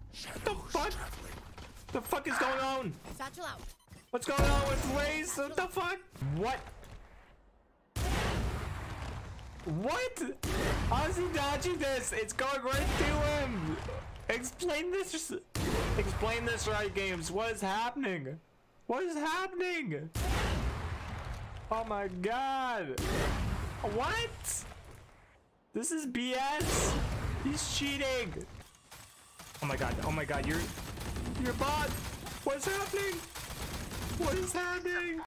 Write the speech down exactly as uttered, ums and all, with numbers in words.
What the fuck? The fuck is going on? Satchel out. What's going on with Blaze? What the fuck? What? What? How's he dodging this? It's going right through him. Explain this. Explain this right, games. What is happening? What is happening? Oh my god. What? This is B S. He's cheating. Oh my god. Oh my god. You're you're bot. What's happening? What is happening?